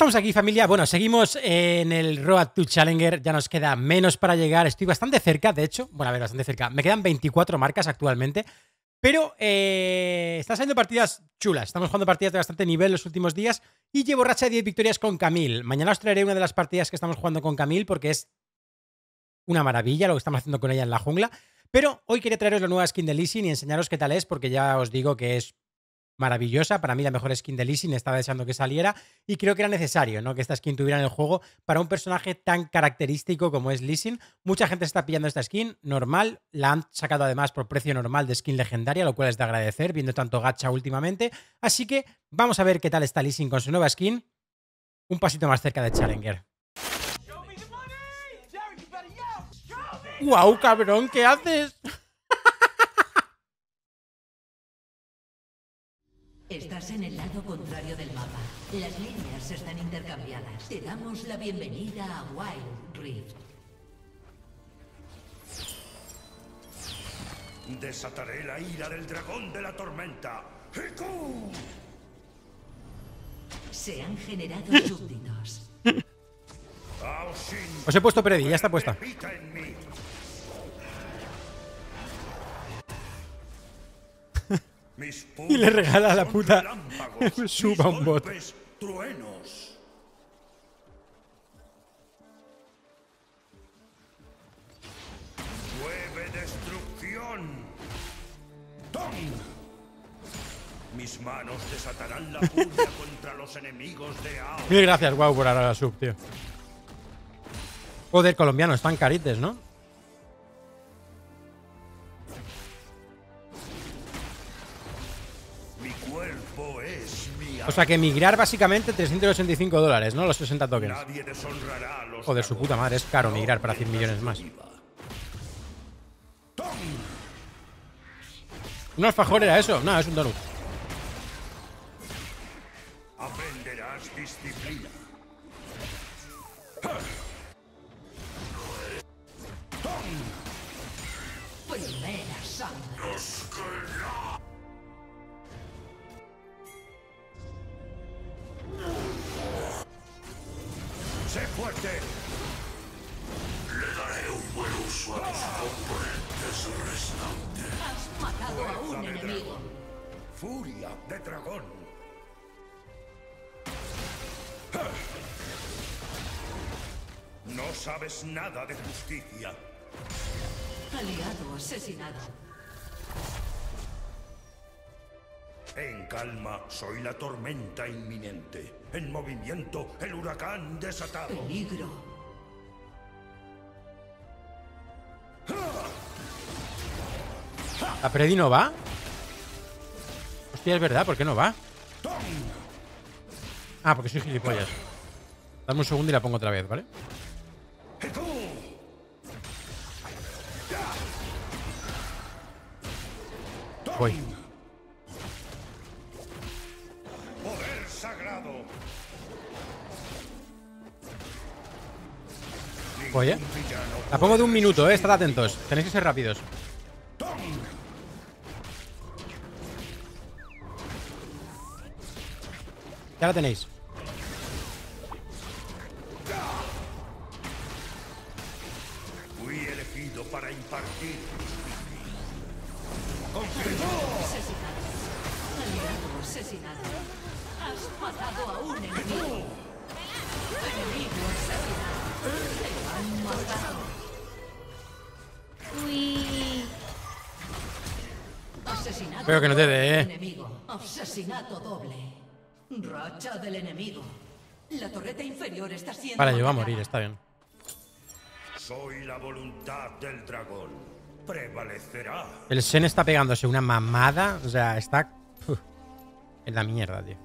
estamos aquí, familia. Bueno, seguimos en el Road to Challenger. Ya nos queda menos para llegar. Estoy bastante cerca, de hecho. Bueno, a ver, bastante cerca. Me quedan 24 marcas actualmente. Pero están saliendo partidas chulas. Estamos jugando partidas de bastante nivel los últimos días. Y llevo racha de 10 victorias con Camille. Mañana os traeré una de las partidas que estamos jugando con Camille porque es una maravilla lo que estamos haciendo con ella en la jungla. Pero hoy quería traeros la nueva skin de Lee Sin y enseñaros qué tal es, porque ya os digo que es maravillosa. Para mí la mejor skin de Lee Sin. Estaba deseando que saliera y creo que era necesario, ¿no?, que esta skin tuviera en el juego para un personaje tan característico como es Lee Sin. Mucha gente está pillando esta skin, normal. La han sacado además por precio normal de skin legendaria, lo cual es de agradecer, viendo tanto gacha últimamente. Así que vamos a ver qué tal está Lee Sin con su nueva skin. Un pasito más cerca de Challenger. ¡Guau, cabrón! ¿Qué haces? Estás en el lado contrario del mapa. Las líneas están intercambiadas. Te damos la bienvenida a Wild Rift. Desataré la ira del dragón de la tormenta. ¡Hiku! Se han generado súbditos. Os he puesto Predi, ya está puesta. Y le regala a la puta suba un bot. Truenos. Llueve destrucción. ¡Tom! Mis manos desatarán la furia contra los enemigos de Ao. Mil gracias, guau, por ahora la sub, tío. Joder, colombianos, están carites, ¿no? O sea que migrar básicamente $385, ¿no? Los 60 tokens. Joder, su puta madre, es caro migrar para 100 millones más. ¿Un alfajor era eso? No, es un donut. Aprenderás disciplina. Primera sangre. ¡Sé fuerte! Le daré un buen uso a tus componentes restantes. Has matado a un enemigo. Furia de dragón. No sabes nada de justicia. Aliado asesinado. En calma, soy la tormenta inminente. En movimiento, el huracán desatado. Peligro. ¿La Predi no va? Hostia, es verdad, ¿por qué no va? Ah, porque soy gilipollas. Dame un segundo y la pongo otra vez, ¿vale? Voy. Poder sagrado. Voy, ¿eh? La pongo de un minuto, ¿eh? Estad atentos. Tenéis que ser rápidos. Ya la tenéis. Fui elegido para impartir. Asesinado. Aliado asesinado. Has matado a un enemigo. Enemigo asesinado. Te han matado. Uy. Asesinato. Espero que no te dé, Enemigo. Asesinato doble. Racha del enemigo. La torreta inferior está siendo Vale, yo voy a atacada. morir, está bien. Soy la voluntad del dragón. Prevalecerá. El Sen está pegándose una mamada. O sea, está en la mierda, tío.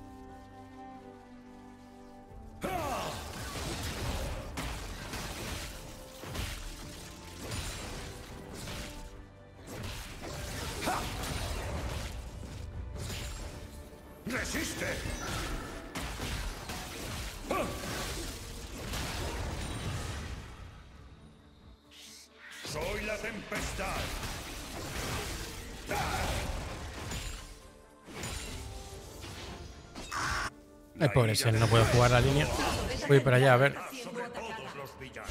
¡Resiste! Soy la tempestad. Ay, pobre Shen, no puedo jugar la línea. Voy para allá, a ver. Sobre todos los villanos.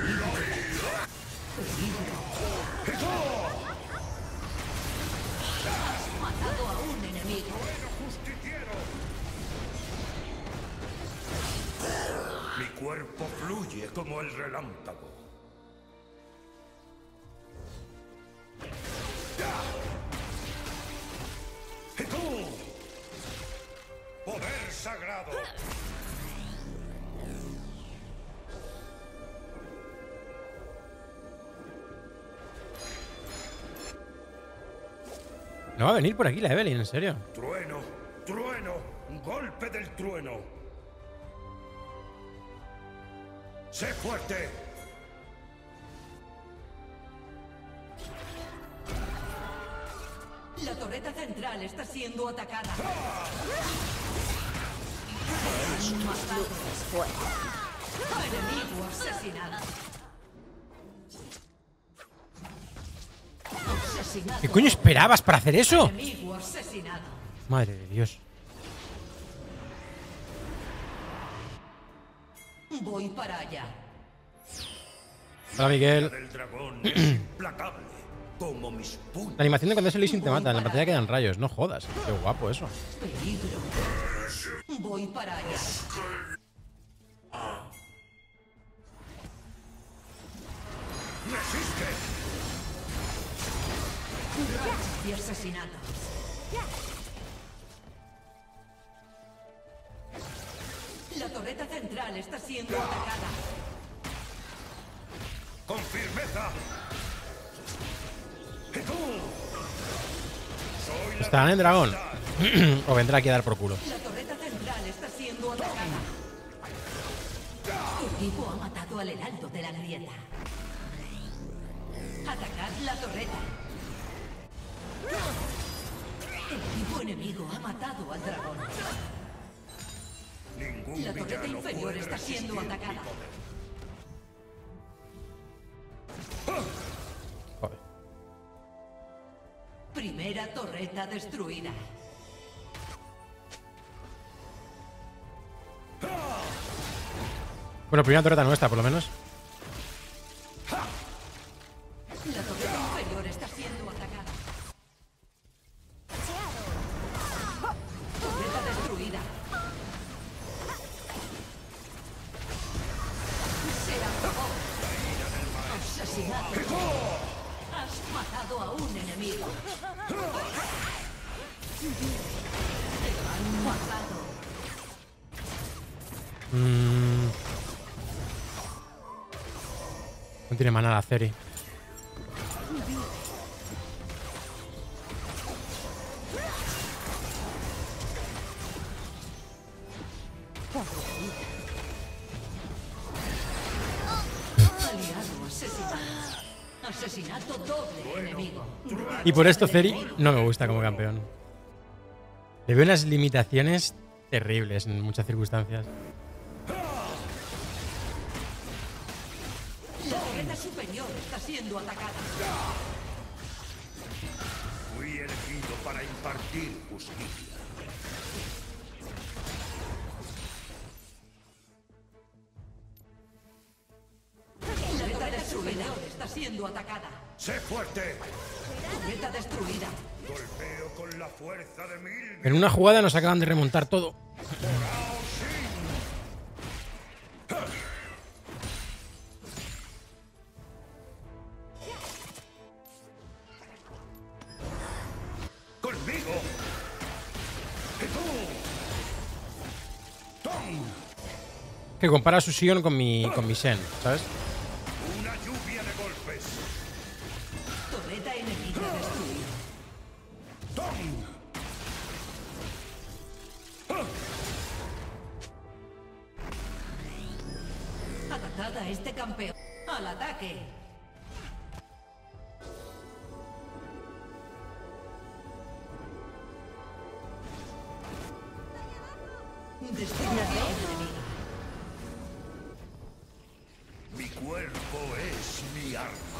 Matado a un enemigo. ¡Justiciero! Mi cuerpo fluye como el relámpago. ¡Y tú! ¡Poder sagrado! No va a venir por aquí la Evelyn, en serio. ¡Trueno! ¡Trueno! ¡Golpe del trueno! ¡Sé fuerte! La torreta central está siendo atacada. Matado. Enemigo asesinado. Asesinado. ¿Qué coño esperabas para hacer eso? Enemigo asesinado. Madre de Dios. Voy para allá. Hola, Miguel. El dragón es implacable, como mis puños. La animación de cuando ese Lee Sin te mata. En la pantalla quedan rayos. No jodas. Qué guapo eso. Peligro. Voy para allá. ¡Resiste! Y asesinatos. La torreta central está siendo atacada. ¡Con firmeza! ¡Y tú! Soy la ¿Estarán en dragón? ¿O vendrá aquí a dar por culo? La torreta central está siendo atacada. Tu equipo ha matado al heraldo de la grieta. Atacad la torreta. El equipo enemigo ha matado al dragón. Ningún La torreta villano inferior puede está siendo resistir mi atacada. poder. Joder. Primera torreta destruida. Bueno, primera torreta nuestra, por lo menos. La torreta inferior está siendo atacada. Torreta destruida. Se acabó. Asesinato. Has matado a un enemigo. Te han matado. No tiene mana la Ceri. Aliado asesinado. Asesinato doble enemigo. Y por esto Ceri no me gusta como campeón. Le veo unas limitaciones terribles en muchas circunstancias. La torreta superior está siendo atacada. Fui elegido para impartir justicia. La torreta superior está siendo atacada. ¡Sé fuerte! Torreta destruida. Golpeo con la fuerza de mil. En una jugada nos acaban de remontar todo. ¡Conmigo! ¡Y tú! ¡Tom! Que compara su Sion con mi Shen, ¿sabes? Una lluvia de golpes. Torreta enemiga destruida. ¡Tom! Atacada a este campeón. Al ataque. Destrucción enemiga. Mi cuerpo es mi arma.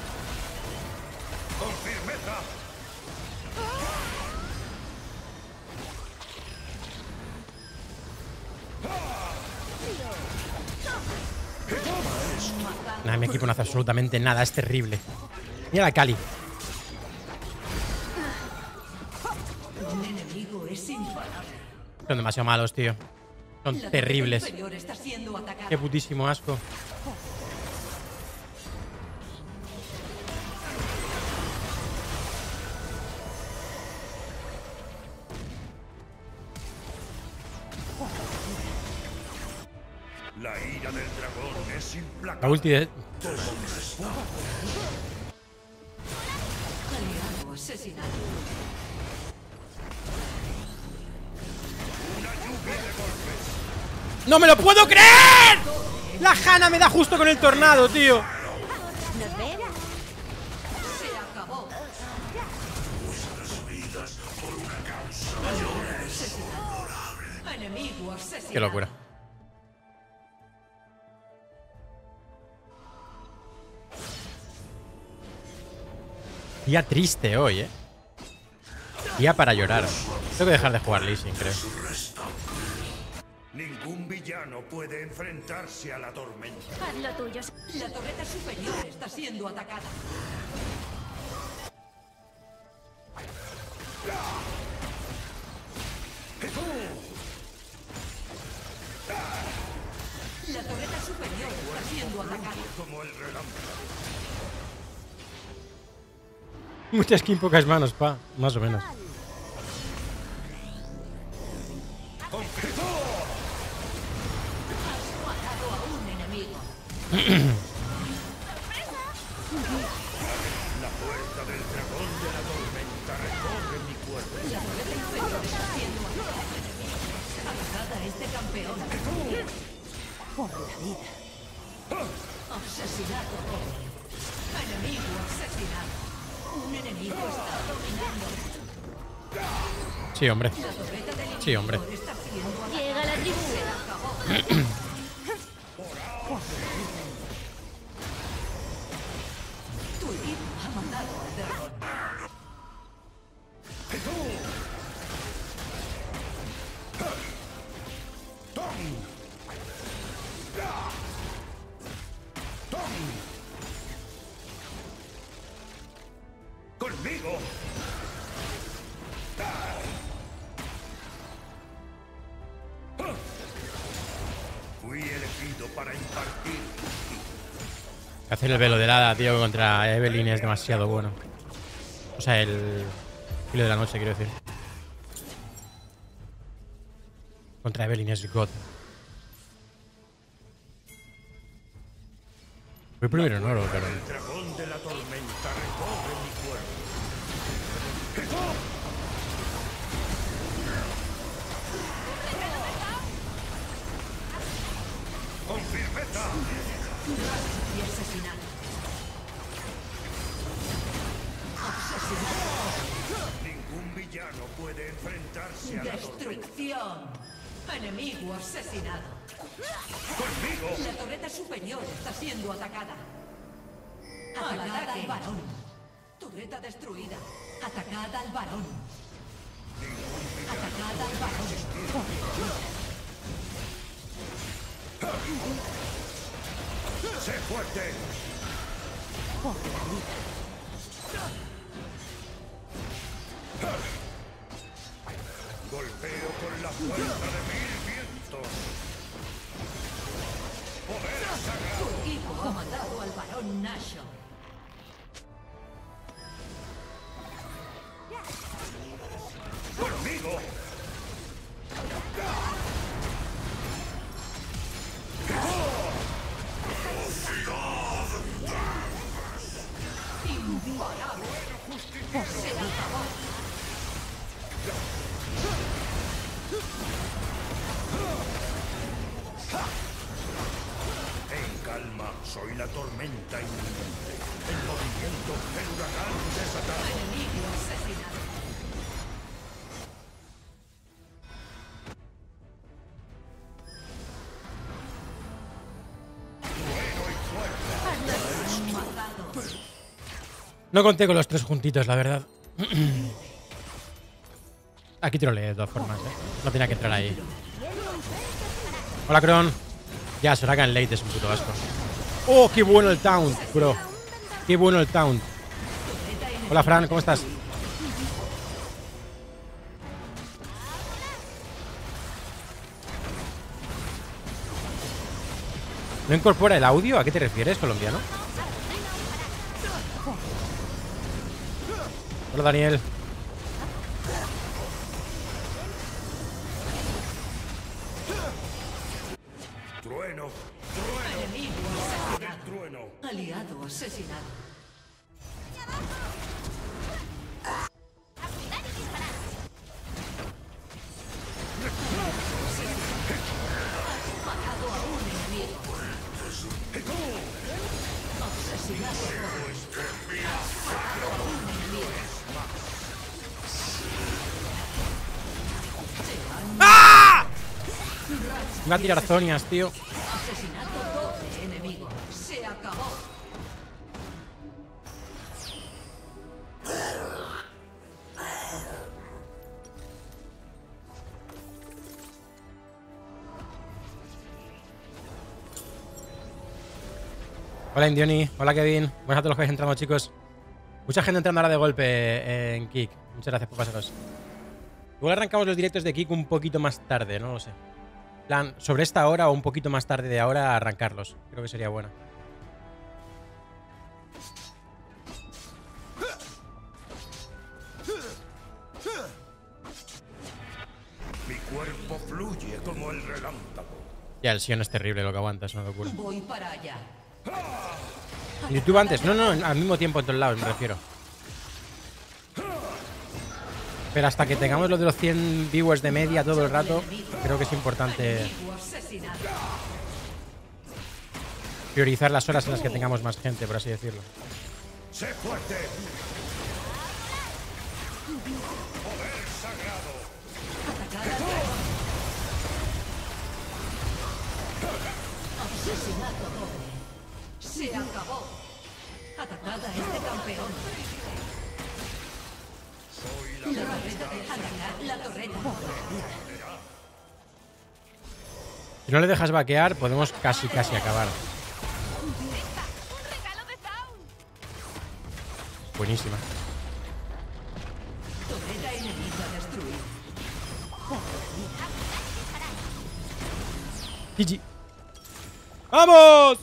¡Con firmeza! Nada, mi equipo no hace absolutamente nada, es terrible. Mira la Kali. Un enemigo es imparable. Son demasiado malos, tío. Son La terribles. torreta inferior está siendo atacada. Qué putísimo asco. La ira del dragón es La implacable. ulti de... Aliado asesinado. ¡No me lo puedo creer! La Hanna me da justo con el tornado, tío. ¿Nos ven? Se acabó. Enemigo asesinado. Qué locura. Día triste hoy, Día para llorar. Tengo que dejar de jugar Lee Sin, creo. Ningún villano puede enfrentarse a la tormenta. Haz lo tuyo. La torreta superior está siendo atacada. La torreta superior está siendo atacada. Como el relámpago. Muchas skin, pocas manos, pa. Más o menos. Matado a un enemigo. La fuerza del dragón de la tormenta recorre mi cuerpo. La torreta inferior está siendo atacada. Atacada este campeón. Por la vida. Asesinado. Enemigo asesinado. Un enemigo está dominando. Sí, hombre. La torreta del Sí, hombre. inhibidor está siendo atacada. Llega la tribu. Se acabó. Tu equipo ha matado al dragón. ¡Conmigo! Fui elegido para impartir. Hacer el velo de hada, tío, contra Evelynn es demasiado bueno. O sea, el filo de la noche, quiero decir. Contra Evelynn es God. Voy primero en oro, pero... El dragón de la tormenta recorre mi cuerpo. ¡Con firmeza! Y asesinado. Asesinado. Ningún villano puede enfrentarse a la tormenta. Destrucción. Enemigo asesinado. ¡Conmigo! La torreta superior está siendo atacada. Atacada al varón. Torreta destruida. Atacada al varón. Atacada al varón. ¡Sé fuerte! Golpeo con la fuerza de 1000 vientos. ¡Poder sagrado! Tu equipo ha matado al varón Nashor. ¡Conmigo! Imparable. Se acabó. En calma, soy la tormenta inminente. En movimiento, el huracán desatado. Enemigo asesinado. Matado. No conté con los tres juntitos, la verdad. Aquí troleé de todas formas, No tenía que entrar ahí. Hola, Kron. Ya, Soraka en late es un puto asco. ¡Oh, qué bueno el taunt, bro! ¡Qué bueno el taunt! Hola, Fran, ¿cómo estás? ¿No incorpora el audio? ¿A qué te refieres, colombiano? Hola, Daniel. Trueno, Enemigo el asesinado. trueno. Aliado asesinado. Matado a un enemigo. Asesinado. Matado a un enemigo. Me va a tirar zonias, tío. Asesinato doble enemigo. Se acabó. Hola, Indioni. Hola, Kevin. Buenas a todos los que vais entrando, chicos. Mucha gente entrando ahora de golpe en Kick. Muchas gracias por pasaros. Igual arrancamos los directos de Kick un poquito más tarde, no lo sé. En plan, sobre esta hora o un poquito más tarde de ahora arrancarlos. Creo que sería buena. Mi cuerpo fluye como el relámpago. Ya, el Sion es terrible lo que aguanta, es una locura. Voy para allá. ¿En YouTube antes? No, no, al mismo tiempo en todos lados, me refiero. Pero hasta que tengamos lo de los 100 viewers de media todo el rato, creo que es importante Enemigo asesinado. priorizar las horas en las que tengamos más gente, por así decirlo. ¡Sé fuerte! ¡Poder sagrado! Atacar al dragón. Asesinato doble. Se acabó. Atacad a este campeón. La torreta de atacar la torreta. Si no le dejas vaquear, podemos casi acabar. Buenísima. Torreta enemiga destruida. GG. ¡Vamos!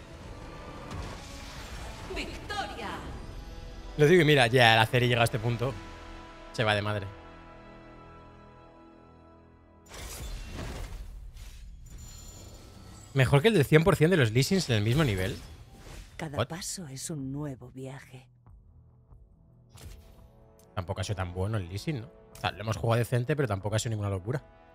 ¡Victoria! Lo digo y mira, ya la serie llega a este punto. Se va de madre. Mejor que el del 100% de los leasings en el mismo nivel. Cada What? paso es un nuevo viaje. Tampoco ha sido tan bueno el leasing, ¿no? O sea, lo hemos jugado decente, pero tampoco ha sido ninguna locura.